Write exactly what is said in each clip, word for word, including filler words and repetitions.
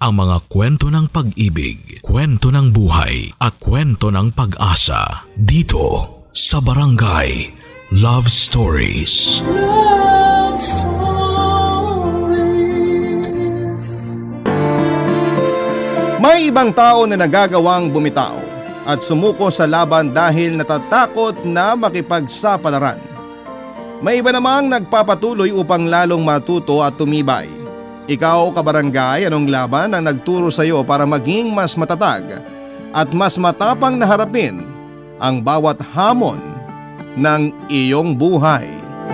ang mga kwento ng pag-ibig, kwento ng buhay at kwento ng pag-asa dito sa Barangay Love Stories. Love Stories. May ibang tao na nagagawang bumitaw at sumuko sa laban dahil natatakot na makipagsapalaran. May iba namang nagpapatuloy upang lalong matuto at tumibay. Ikaw, kabarangay, anong laban ang nagturo sa iyo para maging mas matatag at mas matapang na harapin ang bawat hamon ng iyong buhay?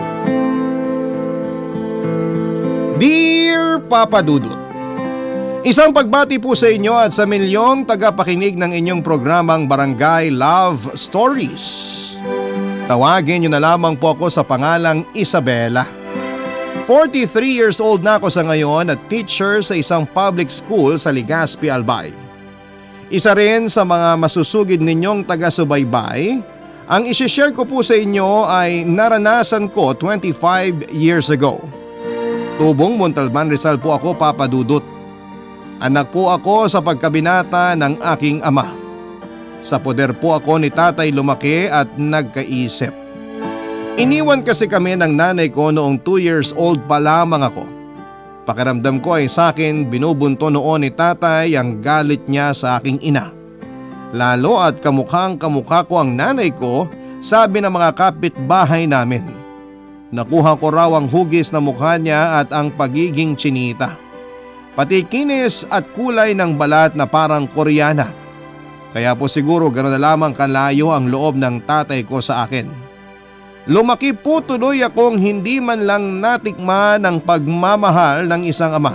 Dear Papa Dudut, isang pagbati po sa inyo at sa milyong tagapakinig ng inyong programang Barangay Love Stories. Tawagin niyo na lamang po ako sa pangalang Isabela. forty-three years old na ako sa ngayon at teacher sa isang public school sa Legazpi, Albay. Isa rin sa mga masusugid ninyong taga-subaybay, ang isishare ko po sa inyo ay naranasan ko twenty-five years ago. Tubong Montalban, Rizal po ako, Papa Dudut. Anak po ako sa pagkabinata ng aking ama. Sa poder po ako ni tatay lumaki at nagkaisip. Iniwan kasi kami ng nanay ko noong two years old pa lamang ako. Pakiramdam ko ay sa akin binubunto noon ni tatay ang galit niya sa aking ina. Lalo at kamukhang kamukha ko ang nanay ko, sabi ng mga kapitbahay namin. Nakuha ko raw ang hugis na mukha niya at ang pagiging tsinita. Pati kinis at kulay ng balat na parang Koreana. Kaya po siguro gano'n na lamang kalayo ang loob ng tatay ko sa akin. Lumaki po tuloy akong hindi man lang natikman ang pagmamahal ng isang ama.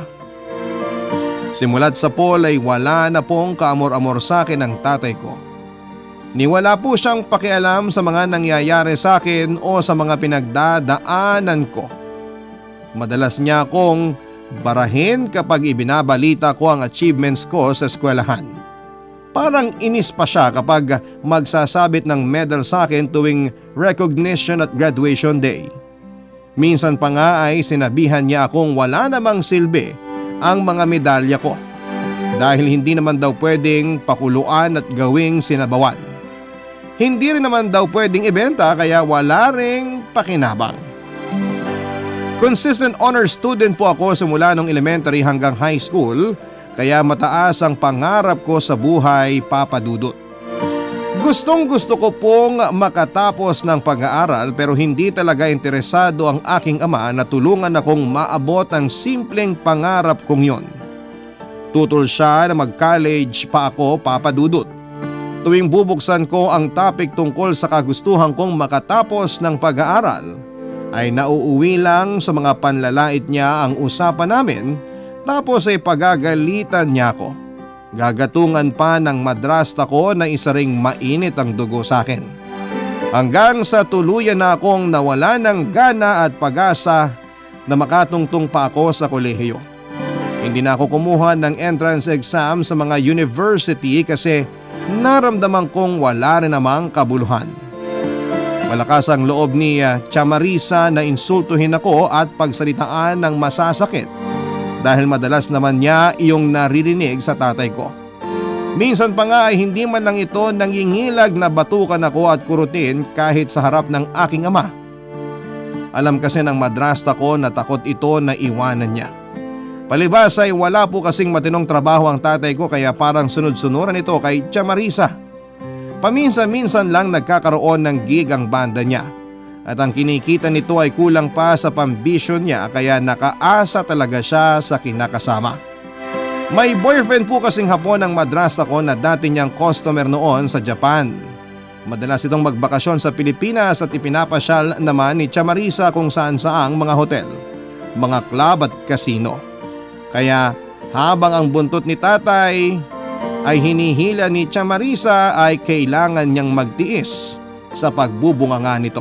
Simulat sa pool ay wala na pong kaamor-amor sa akin ang tatay ko. Niwala po siyang pakialam sa mga nangyayari sa akin o sa mga pinagdadaanan ko. Madalas niya akong barahin kapag ibinabalita ko ang achievements ko sa eskwelahan. Parang inis pa siya kapag magsasabit ng medal sa akin tuwing recognition at graduation day. Minsan pa nga ay sinabihan niya akong wala namang silbi ang mga medalya ko dahil hindi naman daw pwedeng pakuluan at gawing sinabawan. Hindi rin naman daw pwedeng ibenta kaya wala ring pakinabang. Consistent honor student po ako simula nung elementary hanggang high school. Kaya mataas ang pangarap ko sa buhay, Papa Dudut. Gustong gusto ko pong makatapos ng pag-aaral pero hindi talaga interesado ang aking ama na tulungan akong maabot ang simpleng pangarap kong yon. Tutol siya na mag-college pa ako, Papa Dudut. Tuwing bubuksan ko ang topic tungkol sa kagustuhan kong makatapos ng pag-aaral, ay nauuwi lang sa mga panlalait niya ang usapan namin. Tapos ay pagagalitan niya ako. Gagatungan pa ng madrasta ko na isa ring mainit ang dugo sa akin. Hanggang sa tuluyan na akong nawala ng gana at pag-asa na makatungtong pa ako sa kolehiyo. Hindi na ako kumuha ng entrance exam sa mga university kasi naramdaman kong wala rin namang kabuluhan. Malakas ang loob ni Tia Marisa na insultuhin ako at pagsalitaan ng masasakit. Dahil madalas naman niya iyong naririnig sa tatay ko. Minsan pa nga ay hindi man lang ito nangingilag na batukan ako at kurutin kahit sa harap ng aking ama. Alam kasi ng madrasta ko na takot ito na iwanan niya. Palibas ay wala po kasing matinong trabaho ang tatay ko kaya parang sunod-sunuran ito kay Tia Marisa. Paminsan-minsan lang nagkakaroon ng gig ang banda niya. At ang kinikita nito ay kulang pa sa pambisyon niya kaya nakaasa talaga siya sa kinakasama. May boyfriend po kasing Hapon ang madrasta ko na dati niyang customer noon sa Japan. Madalas itong magbakasyon sa Pilipinas at ipinapasyal naman ni Tia Marisa kung saan saang mga hotel, mga club at casino. Kaya habang ang buntot ni tatay ay hinihila ni Tia Marisa ay kailangan niyang magtiis sa pagbubunganga nito.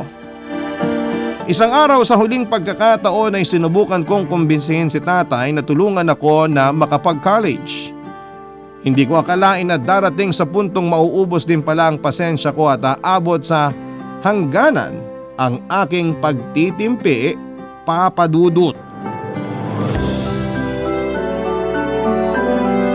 Isang araw sa huling pagkakataon ay sinubukan kong kumbinsihin si tatay na tulungan ako na makapag-college. Hindi ko akalain na darating sa puntong mauubos din pala ang pasensya ko at aabot sa hangganan ang aking pagtitimpi, Papa Dudut.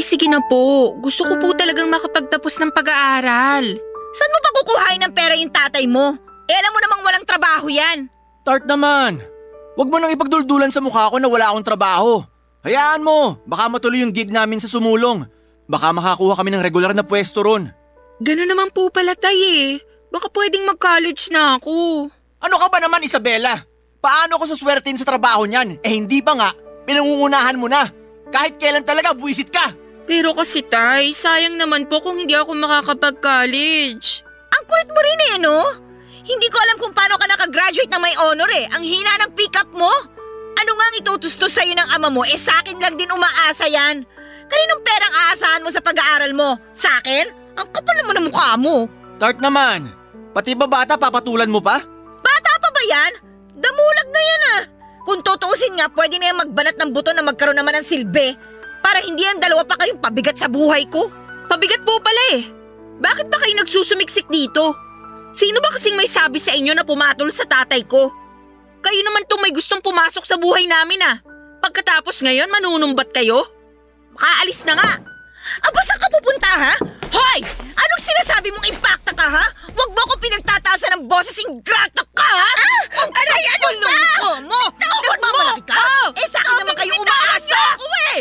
sige na po. Gusto ko po talagang makapagtapos ng pag-aaral. Saan mo ba kukuhain ng pera yung tatay mo? Eh alam mo namang walang trabaho yan. Tart naman! Huwag mo nang ipagduldulan sa mukha ko na wala akong trabaho. Hayaan mo, baka matuloy yung gig namin sa sumulong. Baka makakuha kami ng regular na pwesto ron. Gano'n naman po pala tay eh. Baka pwedeng mag-college na ako. Ano ka ba naman, Isabela? Paano ko suswertin sa trabaho niyan? Eh hindi pa nga, pinangungunahan mo na. Kahit kailan talaga buwisit ka. Pero kasi tay, sayang naman po kung hindi ako makakapag-college. Ang kulit mo rin eh, no? Hindi ko alam kung paano ka nakagraduate na may honor eh. Ang hina ng pick-up mo. Ano nga ang itutustos sa'yo ng ama mo? Eh sa akin lang din umaasa yan. Kaninong perang aasahan mo sa pag-aaral mo? Sa akin? Ang kapal naman ng mukha mo. Tart naman, pati ba bata papatulan mo pa? Bata pa ba yan? Damulag na yan ah. Kung tutuusin nga, pwede na yan magbanat ng buto na magkaroon naman ng silbi. Para hindi yan dalawa pa kayong pabigat sa buhay ko. Pabigat po pala eh. Bakit ba kayo nagsusumiksik dito? Sino ba kasing may sabi sa inyo na pumatol sa tatay ko? Kayo naman tong may gustong pumasok sa buhay namin ah. Pagkatapos ngayon manunumbat kayo? Makaalis na nga. Aba, saan ka pupunta ha? Hoy! Anong sinasabi mong impacta ka ha? Huwag mo akong pinagtataasan ng boses, ingrata ka ha? Ah! Ang aray, ano ba? Mo! Nagmamalaki ka? Oh, eh sa akin naman kayo umaasa! Eh.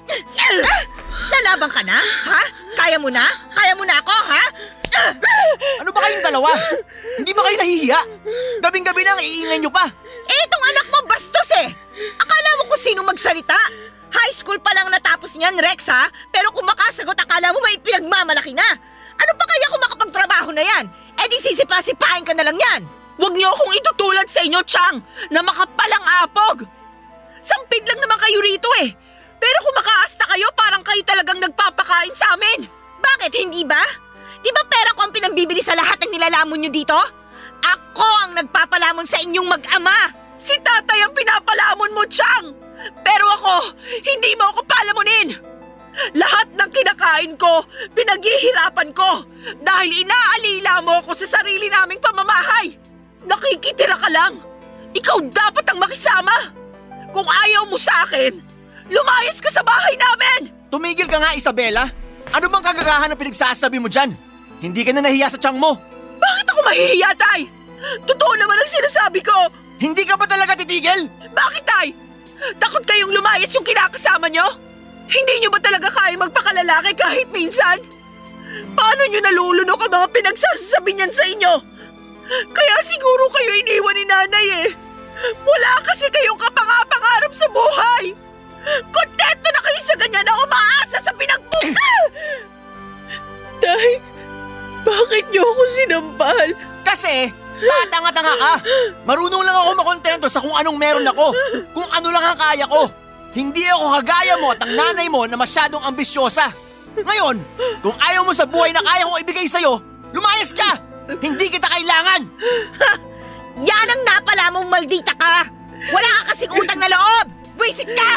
Ah, lalaban ka na? Ha? Kaya mo na? Kaya mo na ako ha? Ah! Ano ba kayong dalawa? Hindi ba kayo nahihiya? Gabing-gabi na ang iingay nyo pa. Eh itong anak mo bastos eh! Akala mo kung sino magsalita? High school pa lang natapos niyan, Rex ha? Pero kung makasagot, akala mo may pinagmamalaki na. Ano pa kaya kung makapagtrabaho na yan? Eh di sisipa-sipahin ka na lang yan. Huwag niyo akong itutulad sa inyo, Chang, na makapalang apog. Sampid lang naman kayo rito eh. Pero kung makaasta kayo, parang kayo talagang nagpapakain sa amin. Bakit, hindi ba? Di ba pera ko ang pinambibili sa lahat ng nilalamon nyo dito? Ako ang nagpapalamon sa inyong mag-ama. Si tatay ang pinapalamon mo, Chang. Pero ako, hindi mo ako palamunin. Lahat ng kinakain ko, pinaghihirapan ko dahil inaalila mo ako sa sarili naming pamamahay. Nakikitira ka lang. Ikaw dapat ang makisama. Kung ayaw mo sa akin, lumayas ka sa bahay namin. Tumigil ka nga, Isabela. Ano bang kagagahan ang pinagsasabi mo dyan? Hindi ka na nahiya sa tiyang mo. Bakit ako mahihiya, tay? Totoo naman ang sinasabi ko. Hindi ka ba talaga titigil? Bakit, tay? Takot kayong lumayas yung kinakasama nyo? Hindi nyo ba talaga kaya magpakalalaki kahit minsan? Paano nyo nalulunok ang mga pinagsasabi niyan sa inyo? Kaya siguro kayo iniwan ni nanay eh. Wala kasi kayong kapangapangarap sa buhay. Kontento na kayo sa ganyan na umaasa sa pinagpunta. Tay, bakit nyo ako sinampal? Kasi tatanga-tanga ka. Marunong lang ako makontento sa kung anong meron ako. Kung ano lang ang kaya ko. Hindi ako kagaya mo at ang nanay mo na masyadong ambisyosa. Ngayon, kung ayaw mo sa buhay na kaya kong ibigay sa'yo, lumayas ka! Hindi kita kailangan! Ha! Yan ang napala mong maldita ka! Wala ka kasing utang na loob! Wisit ka!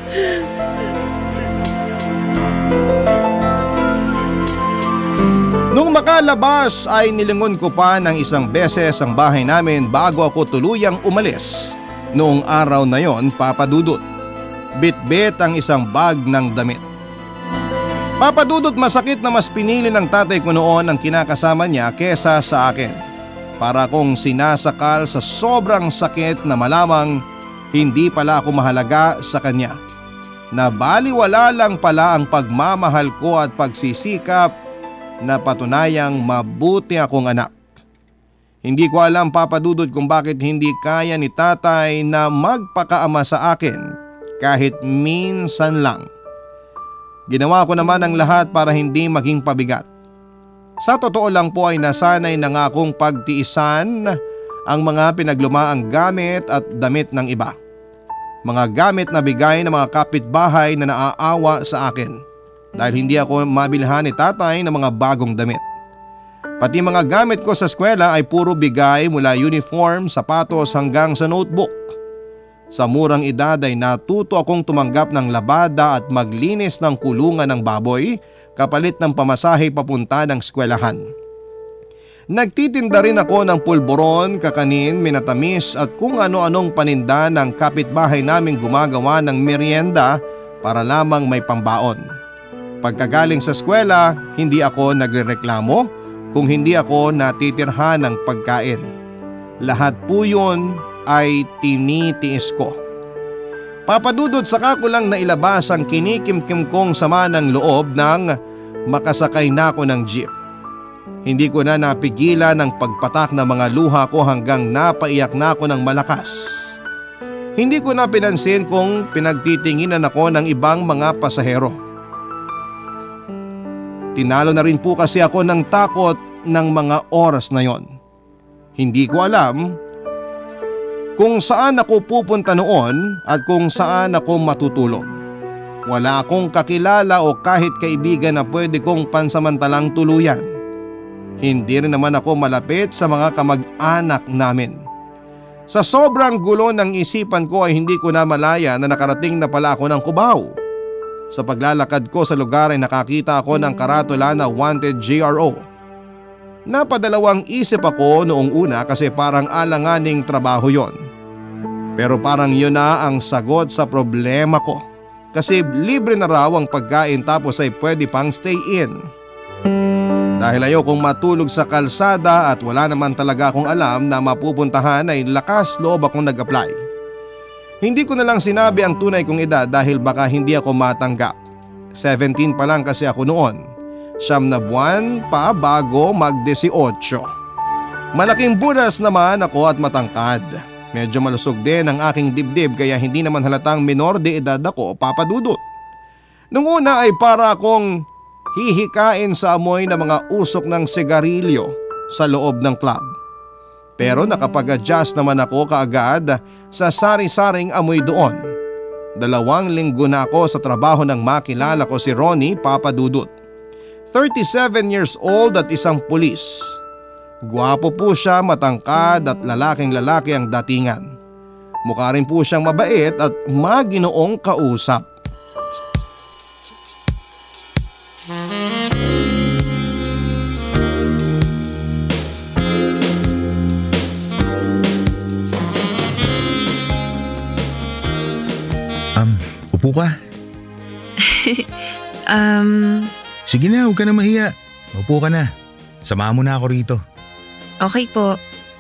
Nung makalabas ay nilingon ko pa ng isang beses ang bahay namin bago ako tuluyang umalis. Noong araw na yon, Papa Dudut, bit-bit ang isang bag ng damit. Papa Dudut, masakit na mas pinili ng tatay ko noon ang kinakasama niya kesa sa akin. Para kong sinasakal sa sobrang sakit na malamang hindi pala ako mahalaga sa kanya. Na baliwala lang pala ang pagmamahal ko at pagsisikap na patunayang mabuti akong anak. Hindi ko alam, Papa Dudut, kung bakit hindi kaya ni tatay na magpakaama sa akin kahit minsan lang. Ginawa ko naman ang lahat para hindi maging pabigat. Sa totoo lang po ay nasanay na nga akong pagtiisan ang mga pinaglumaang gamit at damit ng iba. Mga gamit na bigay ng mga kapitbahay na naaawa sa akin dahil hindi ako mabilhan ni tatay ng mga bagong damit. Pati mga gamit ko sa eskwela ay puro bigay mula uniform, sapatos hanggang sa notebook. Sa murang edad ay natuto akong tumanggap ng labada at maglinis ng kulungan ng baboy kapalit ng pamasahe papunta ng eskwelahan. Nagtitinda rin ako ng pulburon, kakanin, minatamis at kung ano-anong paninda ng kapitbahay naming gumagawa ng merienda para lamang may pambaon. Pagkagaling sa eskwela, hindi ako nagrereklamo kung hindi ako natitirhan ng pagkain. Lahat po yun ay tinitiis ko. Papadudot saka ko lang nailabas ang kinikimkim kong sama ng loob nang makasakay na ako ng jeep. Hindi ko na napigilan ang pagpatak ng mga luha ko hanggang napaiyak na ako ng malakas. Hindi ko na pinansin kung pinagtitinginan ako ng ibang mga pasahero. Tinalo na rin po kasi ako ng takot ng mga oras na yon. Hindi ko alam kung saan ako pupunta noon at kung saan ako matutulog. Wala akong kakilala o kahit kaibigan na pwede kong pansamantalang tuluyan. Hindi rin naman ako malapit sa mga kamag-anak namin. Sa sobrang gulo ng isipan ko ay hindi ko na malaya na nakarating na pala ako ng Cubao. Sa paglalakad ko sa lugar ay nakakita ako ng karatula na wanted J R O. Napadalawang isip ako noong una kasi parang alanganing trabaho yon. Pero parang yun na ang sagot sa problema ko. Kasi libre na raw ang pagkain tapos ay pwede pang stay in. Dahil ayokong matulog sa kalsada at wala naman talaga akong alam na mapupuntahan ay lakas loob akong nag-apply. Hindi ko na lang sinabi ang tunay kong edad dahil baka hindi ako matanggap. seventeen pa lang kasi ako noon. Siyam na buwan pa bago mag-eighteen. Malaking buras naman ako at matangkad. Medyo malusog din ang aking dibdib kaya hindi naman halatang minor de edad ako, papadudot. Nung una ay para akong hihikain sa amoy ng mga usok ng sigarilyo sa loob ng club. Pero nakapag-adjust naman ako kaagad sa sari-saring amoy doon. Dalawang linggo na ako sa trabaho nang makilala ko si Ronnie Papadudut. thirty-seven years old at isang pulis. Gwapo po siya, matangkad at lalaking lalaki ang datingan. Mukha rin po siyang mabait at maginoong kausap. Um, upo ka. um, Sige na, huwag ka na mahiya. Upo ka na. Samahan mo na ako rito. okay po.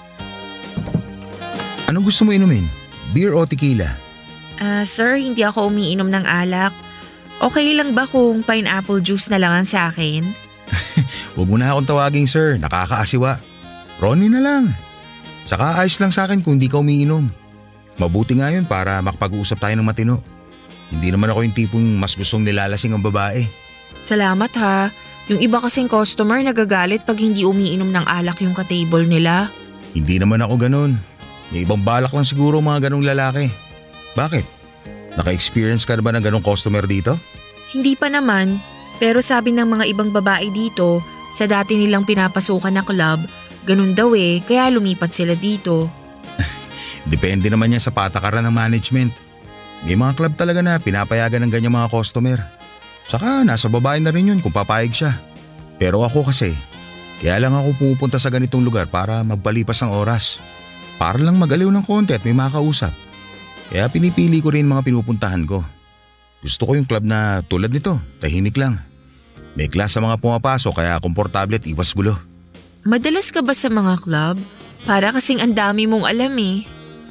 Anong gusto mo inumin? Beer o tequila? Ah, sir, hindi ako umiinom ng alak. Okay lang ba kung pineapple juice na lang ang sa akin? Huwag mo na akong tawaging sir, nakakaasiwa. Ronnie na lang. Saka ayos lang sa akin kung hindi ka umiinom. Mabuti nga yun para makapag-uusap tayo ng matino. Hindi naman ako yung tipong mas gustong nilalasing ang babae. Salamat ha. Yung iba kasing customer nagagalit pag hindi umiinom ng alak yung ka-table nila. Hindi naman ako ganun. May ibang balak lang siguro mga ganong lalaki. Bakit? Naka-experience ka na ba ng ganong customer dito? Hindi pa naman, pero sabi ng mga ibang babae dito, sa dati nilang pinapasukan na club, ganun daw eh, kaya lumipat sila dito. Depende naman yan sa patakaran ng management. May mga club talaga na pinapayagan ng ganyang mga customer. Saka nasa babae na rin yun kung papayag siya. Pero ako kasi, kaya lang ako pumupunta sa ganitong lugar para magpalipas ng oras. Para lang magaliw ng konti at may makausap. Kaya pinipili ko rin mga pinupuntahan ko. Gusto ko yung club na tulad nito, tahimik lang. May class sa mga pumapasok kaya komportable at iwas gulo. Madalas ka ba sa mga club? Para kasing ang dami mong alam eh.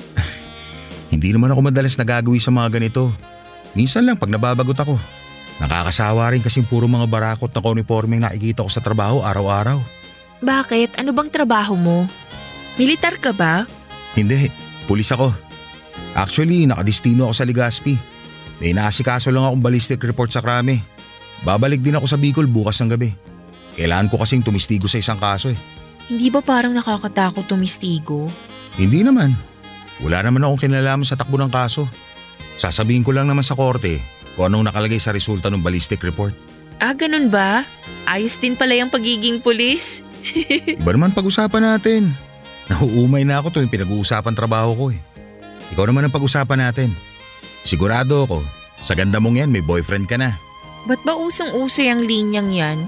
Hindi naman ako madalas nagagawi sa mga ganito. Minsan lang pag nababagot ako. Nakakasawa rin kasing puro mga barakot na uniformeng nakikita ko sa trabaho araw-araw. Bakit? Ano bang trabaho mo? Militar ka ba? Hindi, pulis ako. Actually, nakadistino ako sa Legazpi. May naasikaso lang akong ballistic report sa krame. Babalik din ako sa Bicol bukas ng gabi. Kailangan ko kasing tumistigo sa isang kaso eh. Hindi ba parang nakakatakot tumistigo? Hindi naman. Wala naman akong kinalaman sa takbo ng kaso. Sasabihin ko lang naman sa korte kung anong nakalagay sa resulta ng ballistic report. Ah, ganun ba? Ayos din pala yung pagiging pulis. Iba naman pag-usapan natin. Nahuumay na ako tuwing pinag-uusapan trabaho ko eh. Ikaw naman ang pag-usapan natin. Sigurado ako, sa ganda mong yan may boyfriend ka na. Ba't ba usong-uso yung linyang yan?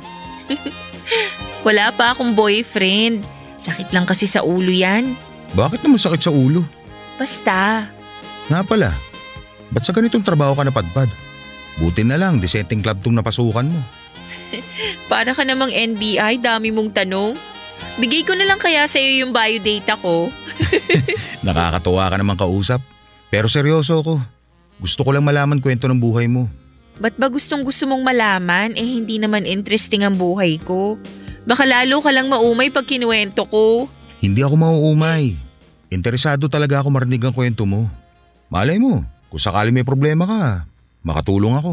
Wala pa akong boyfriend. Sakit lang kasi sa ulo yan. Bakit naman sakit sa ulo? Basta. Nga pala, ba't sa ganitong trabaho ka napadpad? Buti na lang, dissenting club tong napasukan mo. Para ka namang N B I, dami mong tanong. Bigay ko na lang kaya sa iyo yung biodata ko. Nakakatuwa ka naman kausap. Pero seryoso ako. Gusto ko lang malaman kwento ng buhay mo. Ba't ba gustong gusto mong malaman? Eh hindi naman interesting ang buhay ko. Baka lalo ka lang maumay pag kinuwento ko. Hindi ako mauumay. Interesado talaga ako marinig ang kwento mo. Malay mo, kung sakali may problema ka, makatulong ako.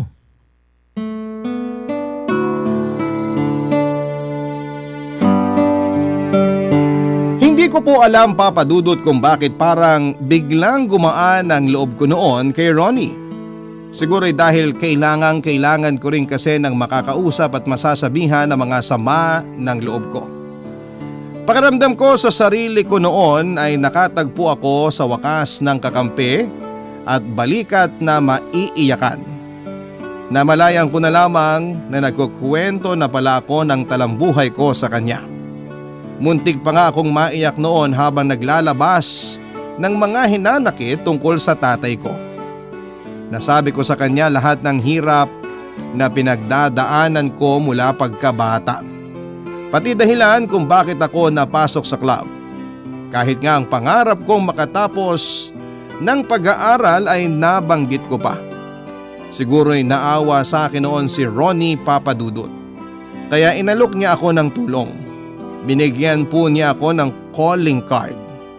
Hindi ko po alam, Papa Dudut, kung bakit parang biglang gumaan ang loob ko noon kay Ronnie. Siguro dahil kailangan kailangan ko rin kasi ng makakausap at masasabihan ng mga sama ng loob ko. Pakiramdam ko sa sarili ko noon ay nakatagpo ako sa wakas ng kakampi at balikat na maiiyakan. Namalayan ko na lamang na nagkukwento na pala ako ng talambuhay ko sa kanya. Muntik pa nga akong maiyak noon habang naglalabas ng mga hinanakit tungkol sa tatay ko. Nasabi ko sa kanya lahat ng hirap na pinagdadaanan ko mula pagkabata. Pati dahilan kung bakit ako napasok sa club. Kahit nga ang pangarap kong makatapos ng pag-aaral ay nabanggit ko pa. Siguro'y naawa sa akin noon si Ronnie, Papa Dudut. Kaya inalok niya ako ng tulong. Binigyan po niya ako ng calling card.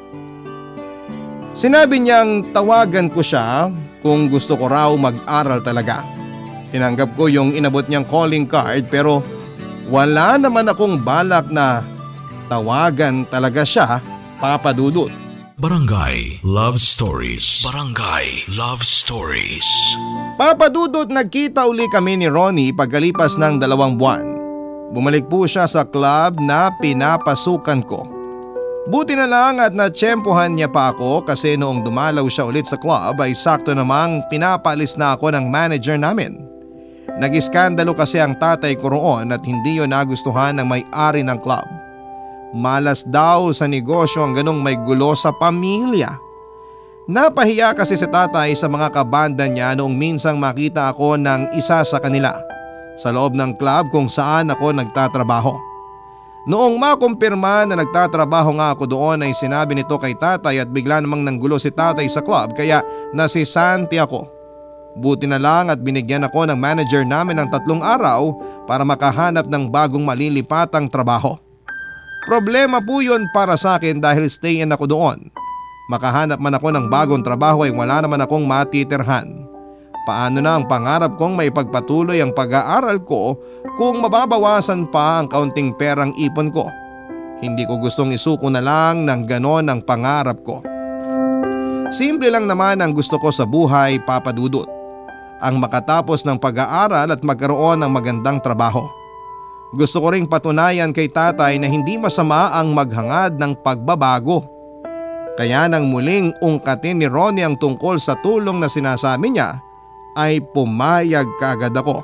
Sinabi niyang tawagan ko siya kung gusto ko raw mag-aral talaga. Tinanggap ko yung inabot niyang calling card pero wala naman akong balak na tawagan talaga siya, Papa Dudut. Barangay Love Stories. Barangay Love Stories. Papa Dudut, nagkita uli kami ni Ronnie pagkalipas ng dalawang buwan. Bumalik po siya sa club na pinapasukan ko. Buti na lang at natsyempohan niya pa ako kasi noong dumalaw siya ulit sa club ay sakto namang pinapaalis na ako ng manager namin. Nag-iskandalo kasi ang tatay ko roon at hindi yun nagustuhan ng may-ari ng club. Malas daw sa negosyo ang ganong may gulo sa pamilya. Napahiya kasi si tatay sa mga kabanda niya noong minsang makita ako ng isa sa kanila sa loob ng club kung saan ako nagtatrabaho. Noong makumpirma na nagtatrabaho nga ako doon ay sinabi nito kay tatay at bigla namang nanggulo si tatay sa club kaya nasisanti ako. Buti na lang at binigyan ako ng manager namin ng tatlong araw para makahanap ng bagong malilipatang trabaho. Problema po yun para sa akin dahil stay-in ako doon. Makahanap man ako ng bagong trabaho ay wala naman akong matitirhan. Paano na ang pangarap kong maipagpatuloy ang pag-aaral ko kung mababawasan pa ang kaunting perang ipon ko? Hindi ko gustong isuko na lang ng ganon ang pangarap ko. Simple lang naman ang gusto ko sa buhay, Papa Dudut. Ang makatapos ng pag-aaral at magkaroon ng magandang trabaho. Gusto ko ring patunayan kay tatay na hindi masama ang maghangad ng pagbabago. Kaya nang muling ungkatin ni Ronnie ang tungkol sa tulong na sinasabi niya, ay pumayag kaagad ako.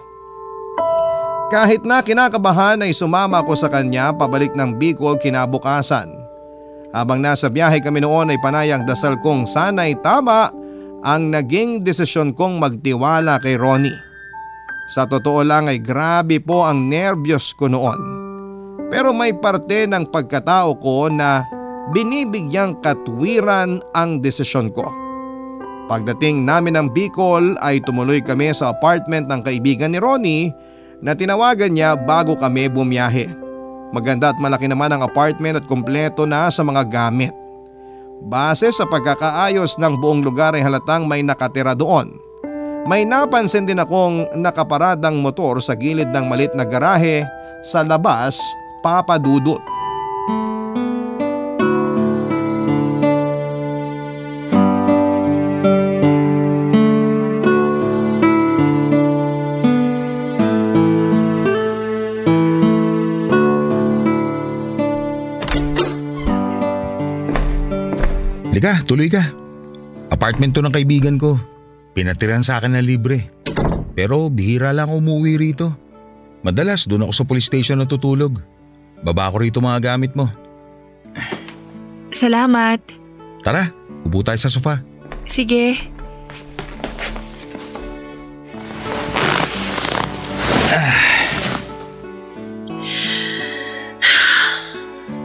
Kahit na kinakabahan ay sumama ako sa kanya pabalik ng Bicol kinabukasan. Habang nasa biyahe kami noon ay panayang dasal kong sana'y tama ang naging desisyon kong magtiwala kay Ronnie. Sa totoo lang ay grabe po ang nervyos ko noon. Pero may parte ng pagkatao ko na binibigyang katwiran ang desisyon ko. Pagdating namin ng Bicol ay tumuloy kami sa apartment ng kaibigan ni Ronnie na tinawagan niya bago kami bumiyahe. Maganda at malaki naman ang apartment at kumpleto na sa mga gamit. Base sa pagkakaayos ng buong lugar ay halatang may nakatira doon. May napansin din akong nakaparadang motor sa gilid ng malit na garahe sa labas, Papa Dudut. Halika, tuloy ka. Apartment to ng kaibigan ko. Pinatiran sa akin na libre. Pero bihira lang umuwi rito. Madalas doon ako sa police station natutulog. Baba ko rito mga gamit mo. Salamat. Tara, upo tayo sa sofa. Sige.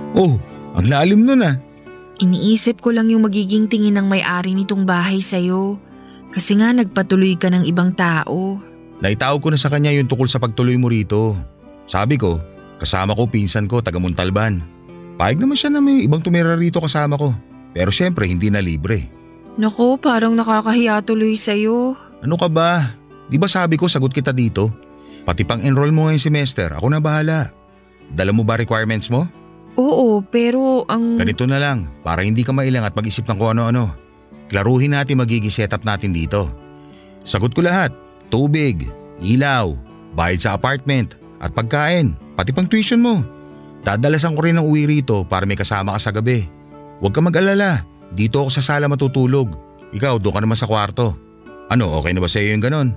Oh, ang lalim nun ah. Iniisip ko lang yung magiging tingin ng may-ari nitong bahay sa'yo. Kasi nga nagpatuloy ka ng ibang tao. Naitawag ko na sa kanya yung tukol sa pagtuloy mo rito. Sabi ko, kasama ko pinsan ko taga Montalban. Pahig naman siya na may ibang tumira rito kasama ko. Pero syempre hindi na libre. Naku, parang nakakahiya tuloy sa'yo. Ano ka ba? Di ba sabi ko sagot kita dito? Pati pang enroll mo ngayong semester, ako na bahala. Dala mo ba requirements mo? Oo, pero ang… Ganito na lang, para hindi ka mailang at mag-isip ng kung ano-ano. Klaruhin natin magiging setup natin dito. Sagot ko lahat, tubig, ilaw, bayad sa apartment, at pagkain, pati pang tuition mo. Dadalasan ko rin ng uwi rito para may kasama ka sa gabi. Huwag ka mag-alala, dito ako sa sala matutulog. Ikaw, doon ka naman sa kwarto. Ano, okay na ba sa iyo yung ganon?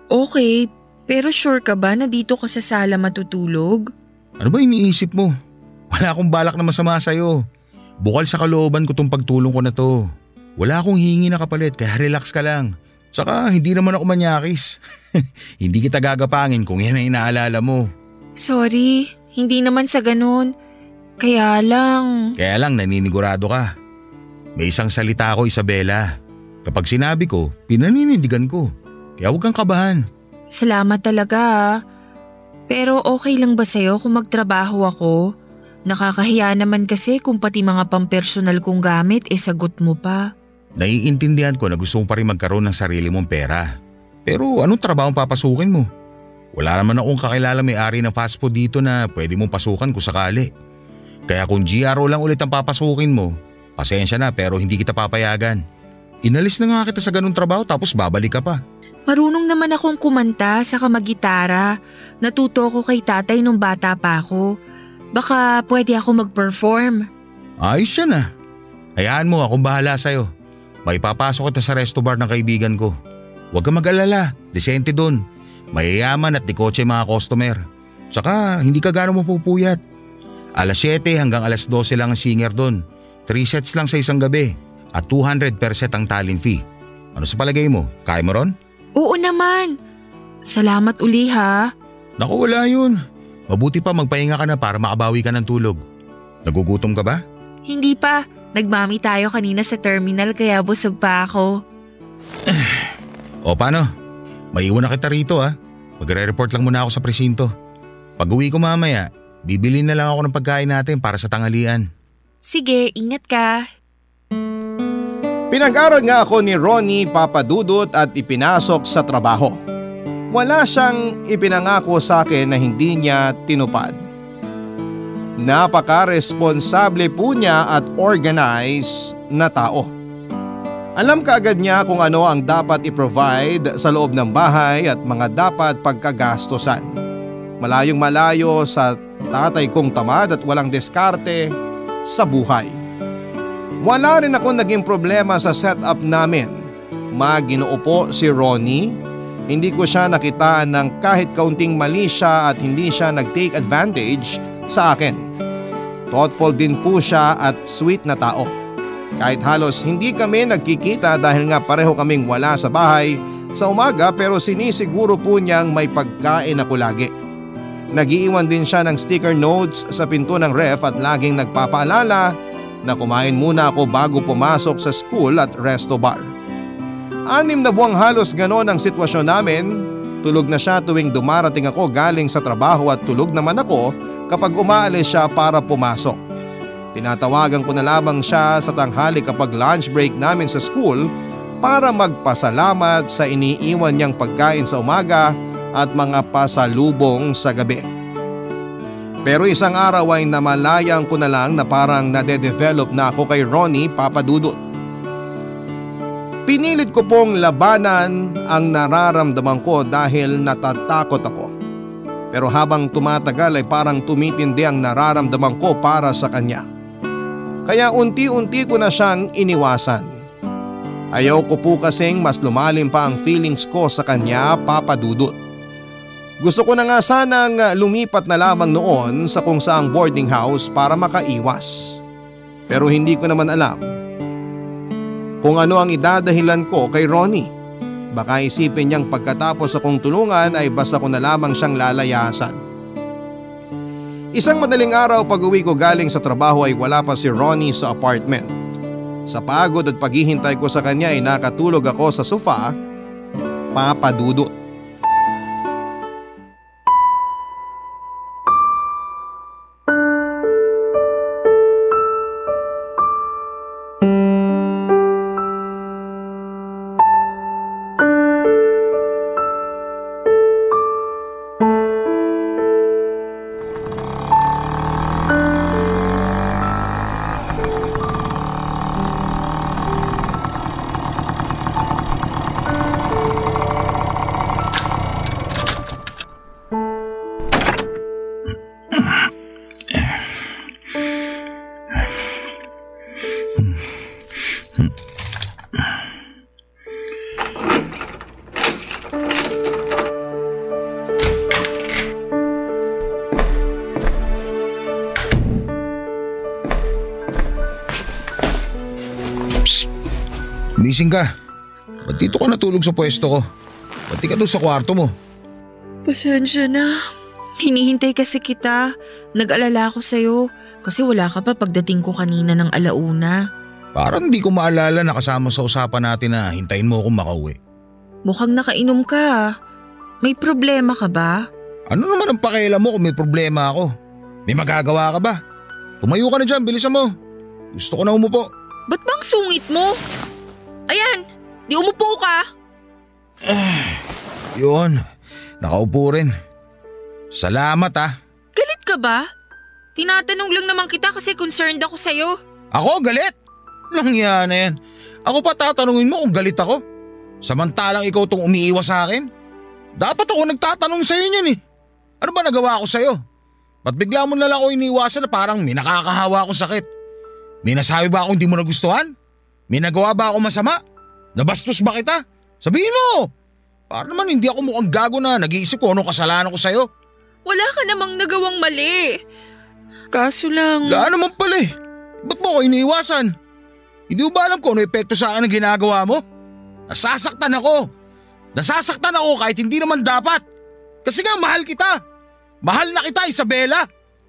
Okay, pero sure ka ba na dito ka sa sala matutulog? Ano ba iniisip mo? Wala akong balak na masama sa'yo. Bukal sa kalooban ko tong pagtulong ko na to. Wala akong hingi na kapalit kaya relax ka lang. Saka hindi naman ako manyakis. Hindi kita gagapangin kung yan ang inaalala mo. Sorry, hindi naman sa ganun. Kaya lang… Kaya lang naninigurado ka. May isang salita ako, Isabela. Kapag sinabi ko, pinaninindigan ko. Kaya huwag kang kabahan. Salamat talaga ah. Pero okay lang ba sa'yo kung magtrabaho ako? Nakakahiya naman kasi kung pati mga pampersonal kong gamit e eh sagot mo pa. Naiintindihan ko na gusto mo pa rin magkaroon ng sarili mong pera. Pero anong trabaho ang papasukin mo? Wala naman akong kakilala may-ari ng fast food dito na pwede mong pasukan kung sakali. Kaya kung G R O lang ulit ang papasukin mo, pasensya na pero hindi kita papayagan. Inalis na nga kita sa ganung trabaho tapos babalik ka pa. Marunong naman akong kumanta saka mag-gitara. Natuto ko kay tatay nung bata pa ako. Baka pwede ako mag-perform. Ayos yan ah. Hayaan mo, akong bahala sa'yo. May papasok kita sa resto bar ng kaibigan ko. Huwag kang mag-alala, desente dun. Mayayaman at di kotse mga customer. Saka hindi ka gano'ng mapupuyat. alas siyete hanggang alas dose lang ang singer dun. Three sets lang sa isang gabi at two hundred per set ang talent fee. Ano sa palagay mo? Kaya mo ron? Oo naman. Salamat uli ha. Naku, wala yun. Mabuti pa magpahinga ka na para makabawi ka ng tulog. Nagugutom ka ba? Hindi pa. Nagmami tayo kanina sa terminal kaya busog pa ako. O paano? Maiwan na kita rito ah. Magre-report lang muna ako sa presinto. Pag uwi ko mamaya, bibili na lang ako ng pagkain natin para sa tanghalian. Sige, ingat ka. Pinag-aral nga ako ni Ronnie Papadudut at ipinasok sa trabaho. Wala siyang ipinangako sa akin na hindi niya tinupad. Napaka-responsable po niya at organized na tao. Alam kaagad niya kung ano ang dapat i-provide sa loob ng bahay at mga dapat pagkagastosan. Malayong malayo sa tatay kong tamad at walang diskarte sa buhay. Wala rin ako naging problema sa setup namin. Maginoo po si Ronnie. Hindi ko siya nakitaan ng kahit kaunting mali siya at hindi siya nag-take advantage sa akin. Thoughtful din po siya at sweet na tao. Kahit halos hindi kami nagkikita dahil nga pareho kaming wala sa bahay sa umaga pero sinisiguro po niyang may pagkain ako lagi. Nag-iiwan din siya ng sticker notes sa pinto ng ref at laging nagpapaalala na kumain muna ako bago pumasok sa school at resto bar. Anim na buwang halos ganon ang sitwasyon namin. Tulog na siya tuwing dumarating ako galing sa trabaho at tulog naman ako kapag umaalis siya para pumasok. Tinatawagan ko na lamang siya sa tanghali kapag lunch break namin sa school para magpasalamat sa iniiwan niyang pagkain sa umaga at mga pasalubong sa gabi. Pero isang araw ay namalayang ko na lang na parang nade-develop na ako kay Ronnie Papadudut. Pinilit ko pong labanan ang nararamdaman ko dahil natatakot ako. Pero habang tumatagal ay parang tumitindi ang nararamdaman ko para sa kanya. Kaya unti-unti ko na siyang iniwasan. Ayaw ko po kasing mas lumalim pa ang feelings ko sa kanya, Papadudut. Gusto ko na nga sanang lumipat na lamang noon sa kung saang boarding house para makaiwas. Pero hindi ko naman alam kung ano ang idadahilan ko kay Ronnie. Baka isipin niyang pagkatapos akong tulungan ay basta ko na lamang siyang lalayasan. Isang madaling araw pag-uwi ko galing sa trabaho ay wala pa si Ronnie sa apartment. Sa pagod at paghihintay ko sa kanya ay nakatulog ako sa sofa, papadudot. Gising ka. Ba't dito ka natulog sa pwesto ko? Ba't di ka doon sa kwarto mo? Pasensya na. Hinihintay kasi kita. Nag-alala ako sa'yo kasi wala ka pa pagdating ko kanina ng alauna. Parang di ko maalala na kasama sa usapan natin na hintayin mo akong makauwi. Mukhang nakainom ka. May problema ka ba? Ano naman ang pakialam mo kung may problema ako? May magagawa ka ba? Tumayo ka na dyan, bilisan mo. Gusto ko na umupo. Ba't bang sungit mo? Ayan, di umupo ka. Eh, yun, nakaupo rin. Salamat ah. Galit ka ba? Tinatanong lang naman kita kasi concerned ako sa'yo. Ako galit? Lang yan na yan. Ako pa tatanungin mo kung galit ako? Samantalang ikaw tong umiiwas sa akin? Dapat ako nagtatanong sa'yo niyan eh. Ano ba nagawa ko sa'yo? Ba't bigla mo na lang ako iniwasan na parang may nakakahawa akong sakit? May nasabi ba akong hindi mo nagustuhan? May nagawa ba ako masama? Nabastos ba kita? Sabihin mo! Para naman hindi ako mukhang gago na nag-iisip ko anong kasalanan ko sa'yo. Wala ka namang nagawang mali. Kaso lang… Wala naman pala eh. Ba't mo ako iniiwasan? Hindi mo ba alam kung ano epekto sa akin ang ginagawa mo? Nasasaktan ako. Nasasaktan ako kahit hindi naman dapat. Kasi nga mahal kita. Mahal na kita, Isabela.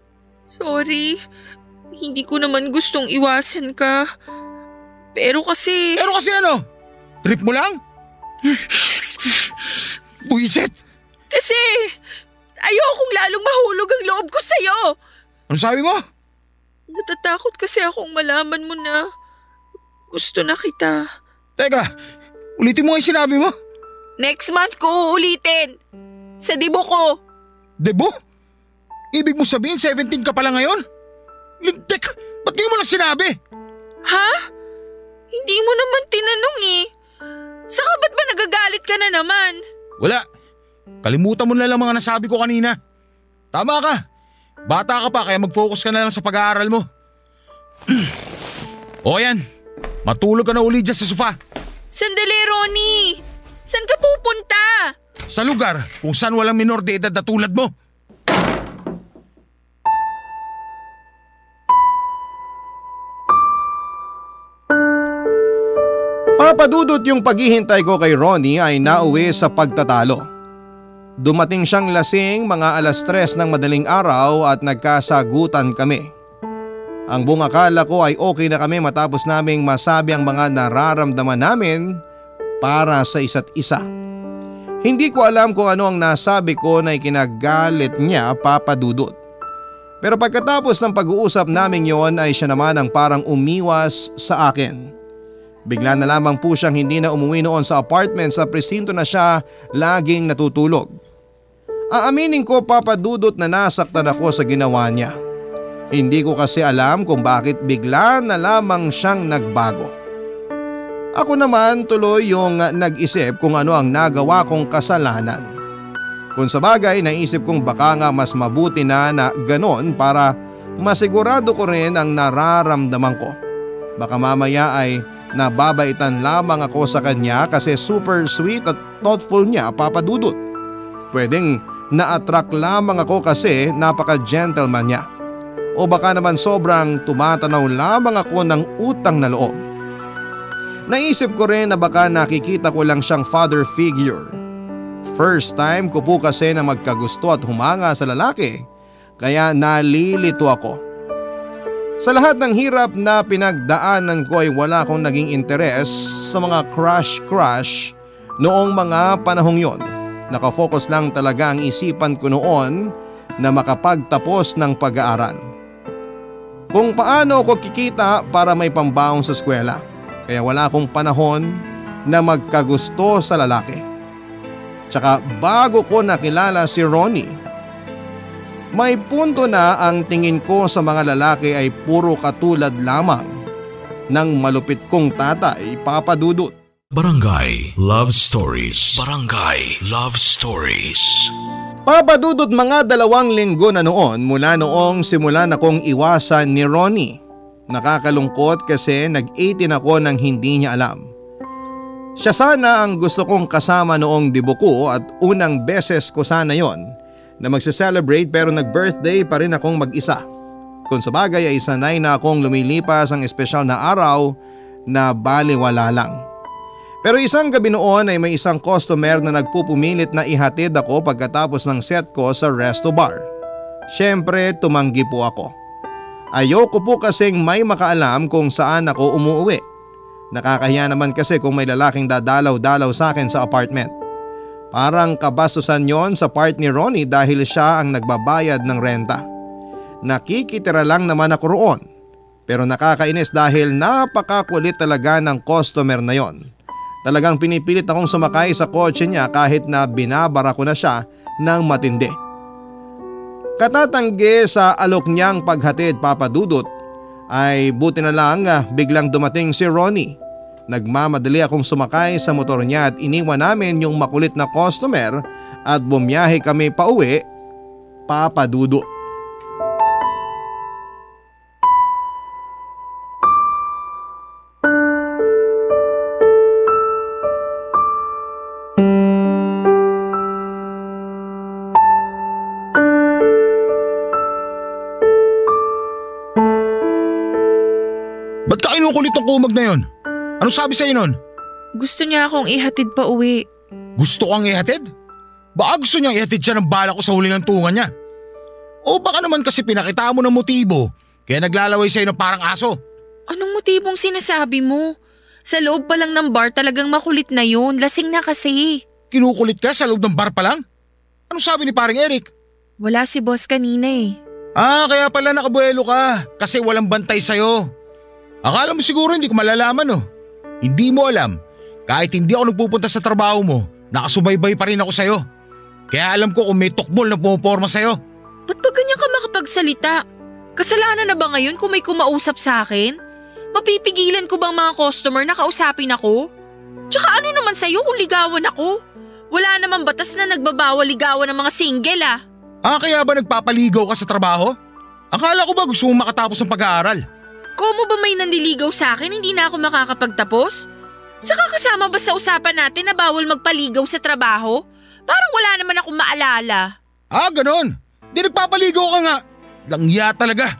Sorry. Hindi ko naman gustong iwasan ka. Pero kasi… Pero kasi ano? Trip mo lang? Buisit! Kasi ayokong lalong mahulog ang loob ko sa'yo. Ano sabi mo? Natatakot kasi akong malaman mo na gusto na kita. Teka, ulitin mo yung sinabi mo. Next month ko uulitin. Sa debo ko. Debo? Ibig mo sabihin seventeen ka pala ngayon? Lintek, ba't di mo lang sinabi? Ha? Hindi mo naman tinanong eh. Saka ba't ba nagagalit ka na naman? Wala. Kalimutan mo na lang mga nasabi ko kanina. Tama ka. Bata ka pa kaya mag-focus ka na lang sa pag-aaral mo. O yan, matulog ka na uli dyan sa sofa. Sandali, Ronnie. Saan ka pupunta? Sa lugar kung saan walang minor de edad na tulad mo. Papadudot yung paghihintay ko kay Ronnie ay nauwi sa pagtatalo. Dumating siyang lasing mga alas tres ng madaling araw at nagkasagutan kami. Ang buong akala ko ay okay na kami matapos naming masabi ang mga nararamdaman namin para sa isa't isa. Hindi ko alam kung ano ang nasabi ko na ikinagalit niya, Papadudot. Pero pagkatapos ng pag-uusap namin yon ay siya naman ang parang umiwas sa akin. Bigla na lamang po siyang hindi na umuwi noon sa apartment sa presinto na siya laging natutulog. Aaminin ko, Papadudot, na nasaktan ako sa ginawa niya. Hindi ko kasi alam kung bakit bigla na lamang siyang nagbago. Ako naman tuloy yung nag-isip kung ano ang nagawa kong kasalanan. Kung sa bagay, naisip kong baka nga mas mabuti na na ganon para masigurado ko rin ang nararamdaman ko. Baka mamaya ay nababaitan lamang ako sa kanya kasi super sweet at thoughtful niya, Papadudot. Pwedeng na-attract lamang ako kasi napaka-gentleman niya. O baka naman sobrang tumatanaw lamang ako ng utang na loob. Naisip ko rin na baka nakikita ko lang siyang father figure. First time ko po kasi na magkagusto at humanga sa lalaki. kaya nalilito ako. Sa lahat ng hirap na pinagdaanan ko ay wala akong naging interes sa mga crush-crush noong mga panahong yon. Nakafocus lang talaga ang isipan ko noon na makapagtapos ng pag-aaral. Kung paano ako kikita para may pambaon sa eskwela. Kaya wala akong panahon na magkagusto sa lalaki. Tsaka bago ko nakilala si Ronnie, may punto na ang tingin ko sa mga lalaki ay puro katulad lamang ng malupit kong tatay, Papa Dudut. Barangay Love Stories. Barangay Love Stories. Papa Dudut, mga dalawang linggo na noon mula noong simulan akong iwasan ni Ronnie. Nakakalungkot kasi nag-eighteen ako nang hindi niya alam. Siya sana ang gusto kong kasama noong dibuko at unang beses ko sana yon na magse-celebrate, pero nag-birthday pa rin akong mag-isa. Kung sa bagay ay sanay na akong lumilipas ang espesyal na araw na baliwala lang. Pero isang gabi noon ay may isang customer na nagpupumilit na ihatid ako pagkatapos ng set ko sa resto bar. Siyempre tumanggi po ako. Ayoko po kasing may makaalam kung saan ako umuwi. Nakakahiya naman kasi kung may lalaking dadalaw-dalaw sa akin sa apartment. Parang kabastusan yon sa part ni Ronnie dahil siya ang nagbabayad ng renta. Nakikitira lang naman ako roon. Pero nakakainis dahil napakakulit talaga ng customer na yon. Talagang pinipilit akong sumakay sa kotse niya kahit na binabara ko na siya ng matindi. Katatanggi sa alok niyang paghatid, Papa Dudut, ay buti na lang ah, biglang dumating si Ronnie. Nagmamadali akong sumakay sa motor niya at iniwan namin yung makulit na customer at bumiyahe kami pauwi, Papa Dudut. Ba't ka kinukulit ng kumag na yon? Anong sabi sa'yo nun? Gusto niya akong ihatid pa uwi. Gusto kang ihatid? Baka gusto niyang ihatid siya ng bala ko sa huling ng tunga niya. O baka naman kasi pinakita mo ng motibo kaya naglalaway sa'yo ng parang aso. Anong motibong sinasabi mo? Sa loob pa lang ng bar talagang makulit na yun. Lasing na kasi. Kinukulit ka sa loob ng bar pa lang? Anong sabi ni paring Eric? Wala si boss kanina eh. Ah, kaya pala nakabuelo ka kasi walang bantay sa'yo. Akala mo siguro hindi ko malalaman oh. Hindi mo alam, kahit hindi ako nagpupunta sa trabaho mo, nakasubaybay pa rin ako sa'yo. Kaya alam ko kung may tukbol na pumaporma sa'yo. Ba't ba ganyan ka makapagsalita? Kasalanan na ba ngayon kung may kumausap sa akin? Mapipigilan ko bang mga customer na kausapin ako? Tsaka ano naman sa'yo kung ligawan ako? Wala namang batas na nagbabawal ligawan ng mga single ah. Ah, kaya ba nagpapaligaw ka sa trabaho? Akala ko ba gusto mong makatapos ng pag-aaral? Kung mo ba may nandiligaw sa akin, hindi na ako makakapagtapos? Saka kasama ba sa usapan natin na bawal magpaligaw sa trabaho? Parang wala naman akong maalala. Ah, ganon. Di nagpapaligaw ka nga. Langya talaga.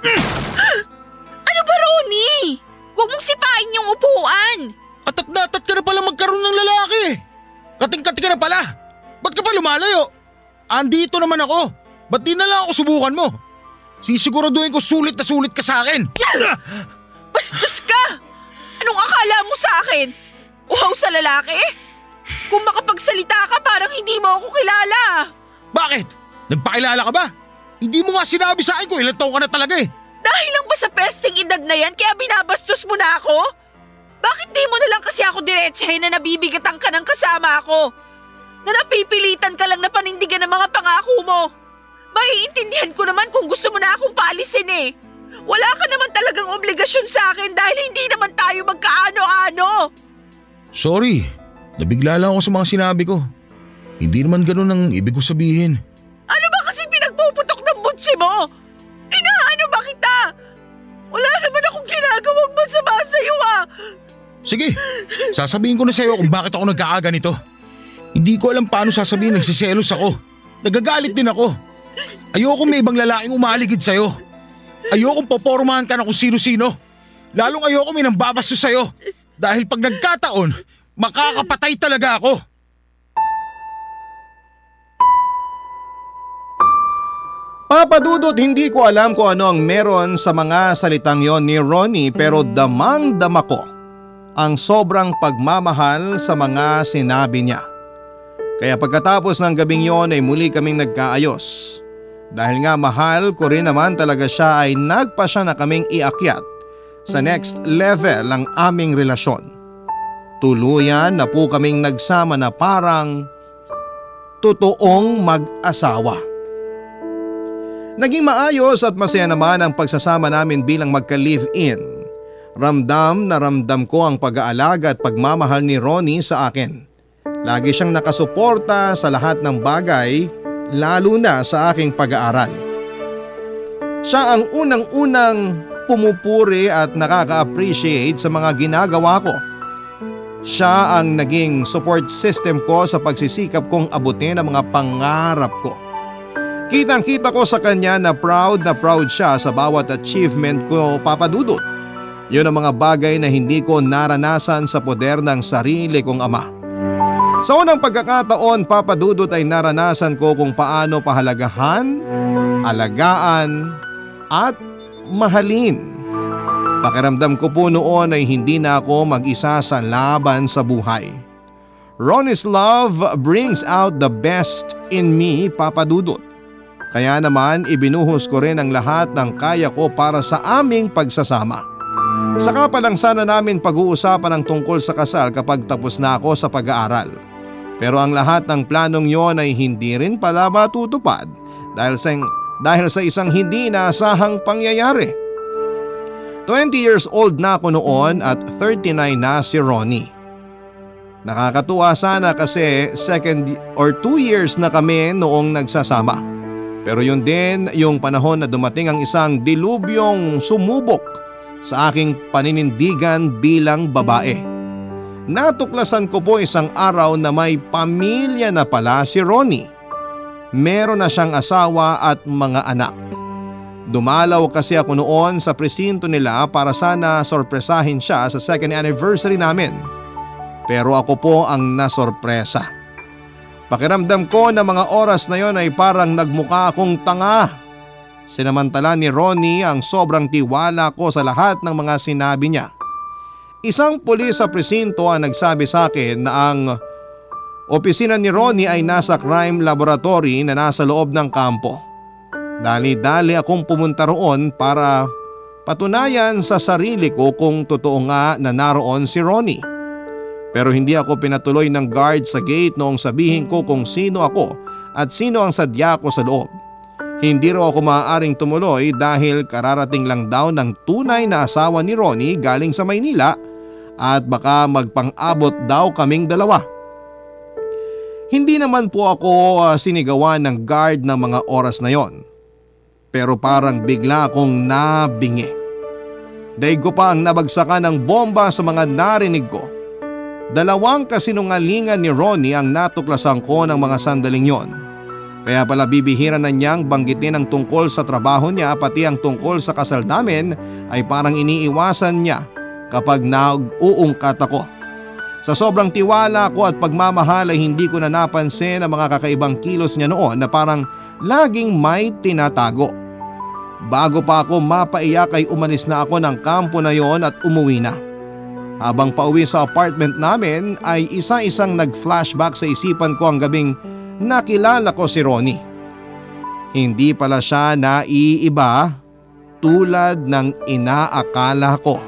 Ano ba, Ronnie? Huwag mong sipain yung upuan. Atat na atat ka na pala magkaroon ng lalaki. Kating-kating ka na pala. Ba't ka pa lumalayo? Andito naman ako. Ba't di na lang ako subukan mo? Sisiguraduhin ko sulit na sulit ka sa akin. Bastos ka! Anong akala mo sa akin? Uhaw sa lalaki? Kung makapagsalita ka parang hindi mo ako kilala. Bakit? Nagpakilala ka ba? Hindi mo nga sinabi sa akin kung ilang taon ka na talaga eh. Dahil lang ba sa pesting edad na yan kaya binabastos mo na ako? Bakit di mo na lang kasi ako diretsahin na nabibigatan ka ng kasama ako? Na napipilitan ka lang na panindigan ng mga pangako mo? Maiintindihan ko naman kung gusto mo na akong paalisin eh. Wala ka naman talagang obligasyon sa akin dahil hindi naman tayo magkaano-ano. Sorry, nabigla lang ako sa mga sinabi ko. Hindi naman ganun ang ibig ko sabihin. Ano ba kasi pinagpuputok ng butsi mo? Inaano ba kita? Wala naman akong ginagawang masama sa'yo ah. Sige, sasabihin ko na sa'yo kung bakit ako nagkakaganito. Hindi ko alam paano sasabihin, nagsiselos ako. Nagagalit din ako. Ayoko may ibang lalaking umaligid sa'yo. Ayokong popormahan ka na kung sino-sino. Lalong ayoko may nang babastos sa'yo. Dahil pag nagkataon, makakapatay talaga ako. Papa Dudut, hindi ko alam kung ano ang meron sa mga salitang yon ni Ronnie pero damang-dama ko ang sobrang pagmamahal sa mga sinabi niya. Kaya pagkatapos ng gabing yon ay muli kaming nagkaayos. Dahil nga mahal ko rin naman talaga siya ay nagpa siya na kaming iakyat sa next level ng aming relasyon. Tuluyan na po kaming nagsama na parang totoong mag-asawa. Naging maayos at masaya naman ang pagsasama namin bilang magka-live-in. Ramdam na ramdam ko ang pag-aalaga at pagmamahal ni Ronnie sa akin. Lagi siyang nakasuporta sa lahat ng bagay, lalo na sa aking pag-aaral. Siya ang unang-unang pumupuri at nakaka-appreciate sa mga ginagawa ko. Siya ang naging support system ko sa pagsisikap kong abutin ang mga pangarap ko. Kitang-kita ko sa kanya na proud na proud siya sa bawat achievement ko, Papa Dudut. Yun ang mga bagay na hindi ko naranasan sa poder ng sarili kong ama. Sa unang pagkakataon, Papa Dudut, ay naranasan ko kung paano pahalagahan, alagaan, at mahalin. Pakiramdam ko po noon ay hindi na ako mag-isa sa laban sa buhay. Ronnie's love brings out the best in me, Papa Dudut. Kaya naman ibinuhos ko rin ang lahat ng kaya ko para sa aming pagsasama. Saka pa lang sana namin pag-uusapan ang tungkol sa kasal kapag tapos na ako sa pag-aaral. Pero ang lahat ng planong yon ay hindi rin pala matutupad dahil sa, dahil sa isang hindi inaasahang pangyayari. twenty years old na ako noon at thirty-nine na si Ronnie. Nakakatuwa sana kasi second or two years na kami noong nagsasama. Pero yun din yung panahon na dumating ang isang dilubyong sumubok sa aking paninindigan bilang babae. Natuklasan ko po isang araw na may pamilya na pala si Ronnie. Meron na siyang asawa at mga anak. Dumalaw kasi ako noon sa presinto nila para sana sorpresahin siya sa second anniversary namin. Pero ako po ang nasorpresa. Pakiramdam ko na mga oras na yon ay parang nagmukha akong tanga. Sinamantala ni Ronnie ang sobrang tiwala ko sa lahat ng mga sinabi niya. Isang pulis sa presinto ang nagsabi sa akin na ang opisina ni Ronnie ay nasa crime laboratory na nasa loob ng kampo. Dali-dali akong pumunta roon para patunayan sa sarili ko kung totoo nga na naroon si Ronnie. Pero hindi ako pinatuloy ng guard sa gate noong sabihin ko kung sino ako at sino ang sadya ko sa loob. Hindi raw ako maaaring tumuloy dahil kararating lang daw ng tunay na asawa ni Ronnie galing sa Maynila at baka magpang-abot daw kaming dalawa. Hindi naman po ako uh, sinigawan ng guard ng mga oras na yon. Pero parang bigla akong nabingi. Daig ko pa ang nabagsakan ng bomba sa mga narinig ko. Dalawang kasinungalingan ni Ronnie ang natuklasan ko ng mga sandaling yon. Kaya pala bibihira na niyang banggitin ang tungkol sa trabaho niya pati ang tungkol sa kasal namin ay parang iniiwasan niya kapag nag-uungkat ako. Sa sobrang tiwala ko at pagmamahal ay hindi ko na napansin ang mga kakaibang kilos niya noon na parang laging may tinatago. Bago pa ako mapaiyak ay umalis na ako ng kampo na yon at umuwi na. Habang pauwi sa apartment namin ay isa-isang nag-flashback sa isipan ko ang gabing nakilala ko si Ronnie. Hindi pala siya naiiba tulad ng inaakala ko.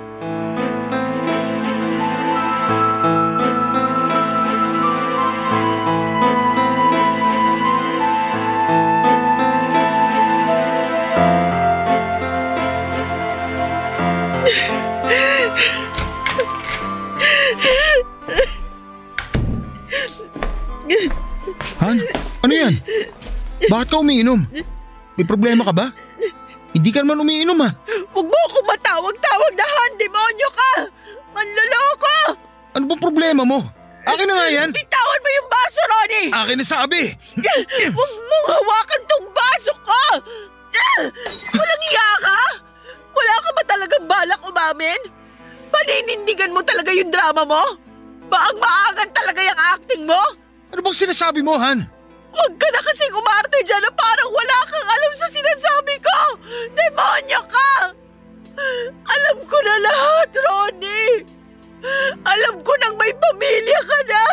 Han, ano yan? Bakit ka umiinom? May problema ka ba? Hindi ka naman umiinom ah. Huwag mo akong matawag-tawag na Han, demonyo ka! Manloloko! Ano bang problema mo? Akin na nga yan! Bitawan mo yung baso, Ronnie! Akin na sabi! Huwag mong hawakan tong baso ko! Walang iya ka? Wala ka ba talagang balak umamin? Paninindigan mo talaga yung drama mo? Baang-maagan talaga yung acting mo? Ano bang sinasabi mo, Han? Huwag ka na kasing umarte dyan na parang wala kang alam sa sinasabi ko! Demonya ka! Alam ko na lahat, Ronnie! Alam ko nang may pamilya ka na!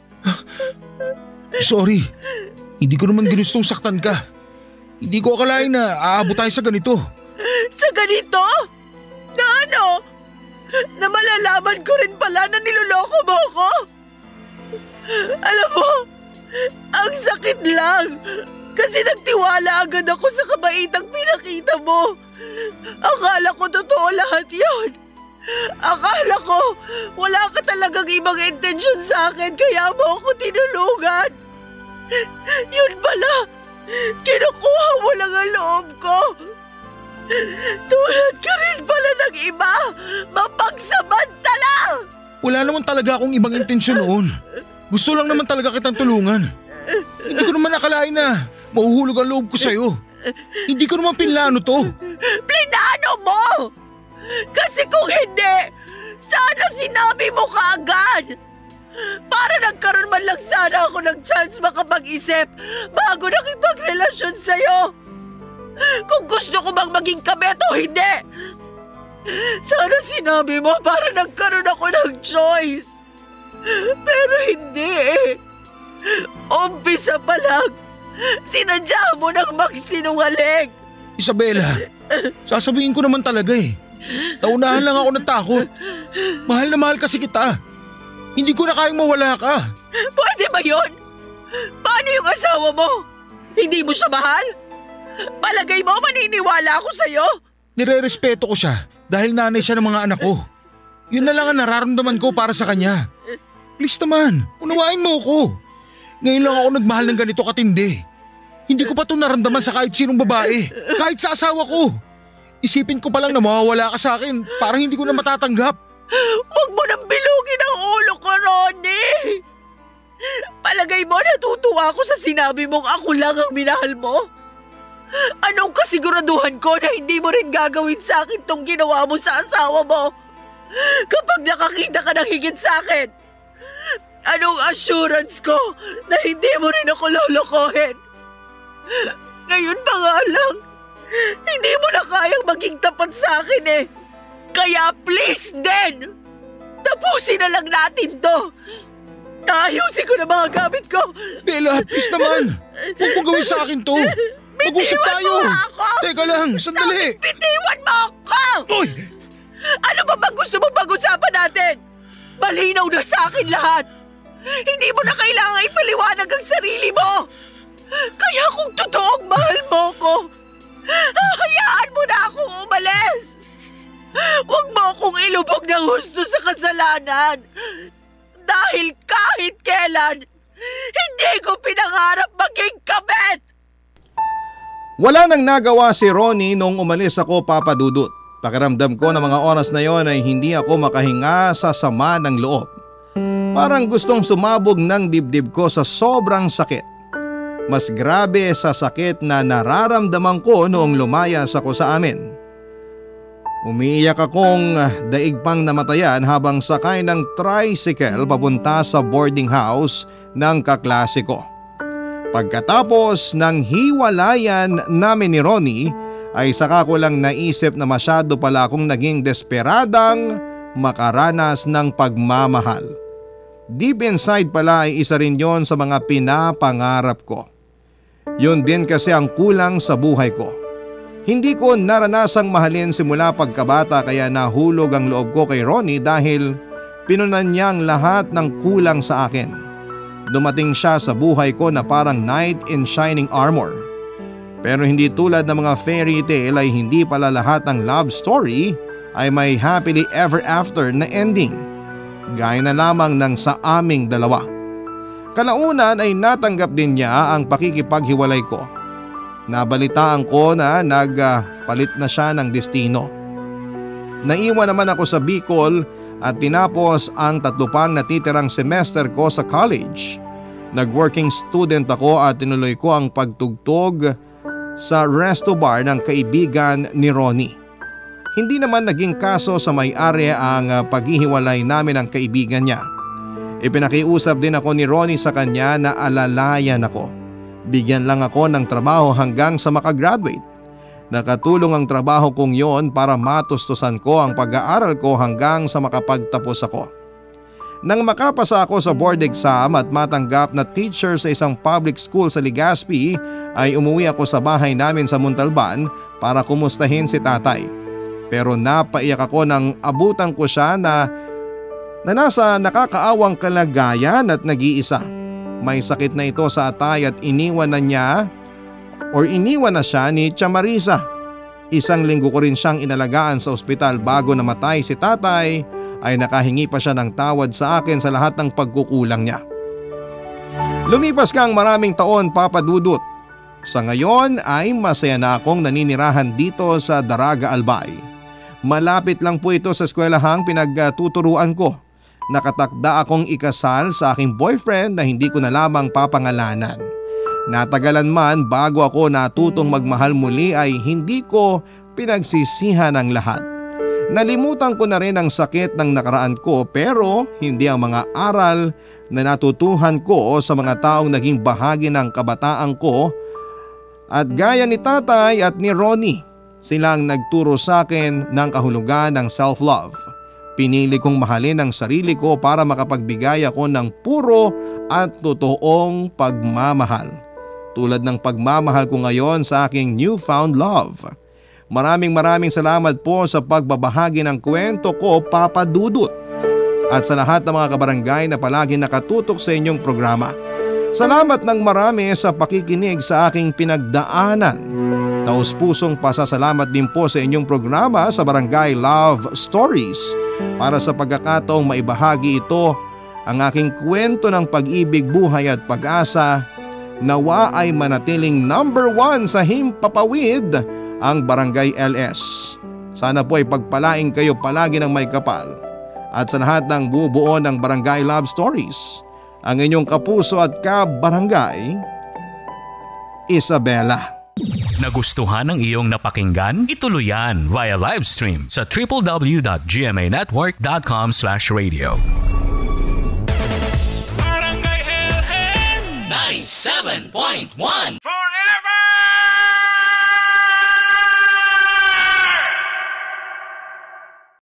Sorry, hindi ko naman ginustong saktan ka. Hindi ko akalain na aabot tayo sa ganito. Sa ganito? Na ano? Na malalaman ko rin pala na niloloko mo ako? Alam mo, ang sakit lang. Kasi nagtiwala agad ako sa kabaitang pinakita mo. Akala ko totoo lahat yon. Akala ko wala ka talagang ibang intensyon sa akin kaya mo ako tinulungan. Yun pala, kinukuha mo lang ang loob ko. Tulad ka rin pala ng iba, mapagsamantala! Wala naman talaga akong ibang intensyon noon. Gusto lang naman talaga kitang tulungan. Hindi ko naman nakalain na mahuhulog ang loob ko sa'yo. Hindi ko naman pinlano to. Plinano mo! Kasi kung hindi, sana sinabi mo kaagad. Para nagkaroon man lang sana ako ng chance makapag-isip bago nakipagrelasyon sa'yo. Kung gusto ko bang maging kabet o hindi. Sana sinabi mo para nagkaroon ako ng choice. Pero hindi eh. Umpisa pa lang, sinadya mo nang magsinungaling. Isabela, sasabihin ko naman talaga eh. Naunahan lang ako ng takot. Mahal na mahal kasi kita. Hindi ko na kayang mawala ka. Pwede ba yun? Paano yung asawa mo? Hindi mo siya mahal? Palagay mo maniniwala ako sa'yo? Nire-respeto ko siya dahil nanay siya ng mga anak ko. Yun na lang ang nararamdaman ko para sa kanya. Please naman, unawain mo ko. Ngayon lang ako nagmahal ng ganito katindi. Hindi ko pa ito naramdaman sa kahit sinong babae, kahit sa asawa ko. Isipin ko pa lang na mawawala ka sa akin, parang hindi ko na matatanggap. Huwag mo nang bilugin ang ulo ko, Ronnie! Palagay mo natutuwa ako sa sinabi mong ako lang ang minahal mo? Anong kasiguraduhan ko na hindi mo rin gagawin sa akin tong ginawa mo sa asawa mo? Kapag nakakita ka ng higit sa akin, anong assurance ko na hindi mo rin ako lolokohin? Ngayon pa nga lang, hindi mo na kayang maging tapat sa akin eh. Kaya please din, tapusin na lang natin to. Naayusin ko na mga gamit ko. Bella, please naman. Huwag mo gawin sa akin to. Mag-usap tayo. Bitiwan mo ako. Teka lang, sandali. Sabi, bitiwan mo ako. Uy! Ano ba bang gusto mo pag-usapan natin? Malinaw na sa akin lahat. Hindi mo na kailangan ipaliwanag ang sarili mo. Kaya kung totoong mahal mo ko, hayaan mo na akong umalis. Huwag mo akong ilubog ng husto sa kasalanan. Dahil kahit kailan, hindi ko pinangarap maging kabet. Wala nang nagawa si Ronnie nung umalis ako, Papa Dudut. Pakiramdam ko na mga oras na yon ay hindi ako makahinga sa sama ng loob. Parang gustong sumabog ng dibdib ko sa sobrang sakit. Mas grabe sa sakit na nararamdaman ko noong lumayas ako sa amin. Umiiyak akong daig pang namatayan habang sakay ng tricycle papunta sa boarding house ng kaklase ko. Pagkatapos ng hiwalayan namin ni Ronnie ay saka ko lang naisip na masyado pala akong naging desperadang makaranas ng pagmamahal. Deep inside pala ay isa rin yon sa mga pinapangarap ko. Yun din kasi ang kulang sa buhay ko. Hindi ko naranasang mahalin simula pagkabata kaya nahulog ang loob ko kay Ronnie dahil pinunan niya ang lahat ng kulang sa akin. Dumating siya sa buhay ko na parang knight in shining armor. Pero hindi tulad ng mga fairy tale ay hindi pala lahat ng love story ay may happily ever after na ending. Gaya na lamang ng sa aming dalawa. Kalaunan ay natanggap din niya ang pakikipaghiwalay ko. Nabalitaan ko na nagpalit na siya ng destino. Naiwan naman ako sa Bicol at tinapos ang tatlo pang natitirang semester ko sa college. Nag-working student ako at tinuloy ko ang pagtugtog sa resto bar ng kaibigan ni Ronnie. Hindi naman naging kaso sa may-ari ang paghihiwalay namin ng kaibigan niya. Ipinakiusap din ako ni Ronnie sa kanya na alalayan ako. Bigyan lang ako ng trabaho hanggang sa makagraduate. Nakatulong ang trabaho kong yon para matustusan ko ang pag-aaral ko hanggang sa makapagtapos ako. Nang makapasa ako sa board exam at matanggap na teacher sa isang public school sa Legazpi, ay umuwi ako sa bahay namin sa Montalban para kumustahin si tatay. Pero napaiyak ako nang abutan ko siya na, na nasa nakakaawang kalagayan at nag-iisa. May sakit na ito sa atay at iniwan na niya or iniwan na siya ni Tia Marisa. Isang linggo ko rin siyang inalagaan sa ospital bago namatay si tatay, ay nakahingi pa siya ng tawad sa akin sa lahat ng pagkukulang niya. Lumipas ka ang maraming taon, Papa Dudut. Sa ngayon ay masaya na akong naninirahan dito sa Daraga Albay. Malapit lang po ito sa eskwelahang pinagtuturuan ko. Nakatakda akong ikasal sa aking boyfriend na hindi ko na lamang papangalanan. Natagalan man bago ako natutong magmahal muli ay hindi ko pinagsisihan ang lahat. Nalimutan ko na rin ang sakit ng nakaraan ko pero hindi ang mga aral na natutuhan ko sa mga taong naging bahagi ng kabataan ko. At gaya ni tatay at ni Ronnie, silang nagturo sa akin ng kahulugan ng self-love. Pinili kong mahalin ang sarili ko para makapagbigay ako ng puro at totoong pagmamahal. Tulad ng pagmamahal ko ngayon sa aking newfound love. Maraming maraming salamat po sa pagbabahagi ng kwento ko, Papa Dudut. At sa lahat ng mga kabarangay na palagi nakatutok sa inyong programa. Salamat ng marami sa pakikinig sa aking pinagdaanan. Taos-pusong pasasalamat din po sa inyong programa sa Barangay Love Stories para sa pagkakataong maibahagi ito ang aking kwento ng pag-ibig, buhay at pag-asa. Nawa ay manatiling number one sa Himpapawid ang Barangay L S. Sana po ay pagpalaing kayo palagi ng may kapal. At sa lahat ng bubuo ng Barangay Love Stories, ang inyong kapuso at kabarangay, Isabela. Nagustuhan ng iyong napakinggan? Ituloy yan via live stream sa w w w dot g m a network dot com slash radio. Barangay L S ninety-seven point one Forever